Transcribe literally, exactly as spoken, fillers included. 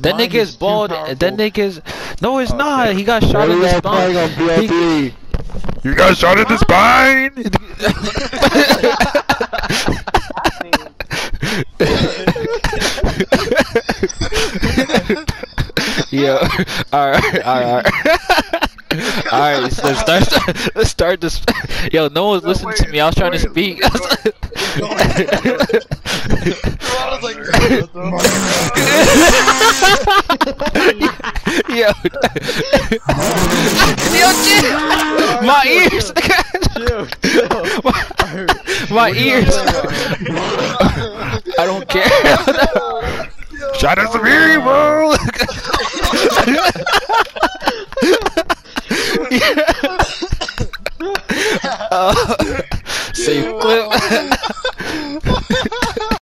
That nigga is bald. That nigga is. No, it's not. He got shot in the spine. He... You got shot in the spine. Yo, alright, alright. Alright, so let's start, let's start this. Yo, no one's listening to me. I was trying to speak. Yo, yo, chill. My ears. my, my ears. I don't care. Shot at some evil. uh, safe clip.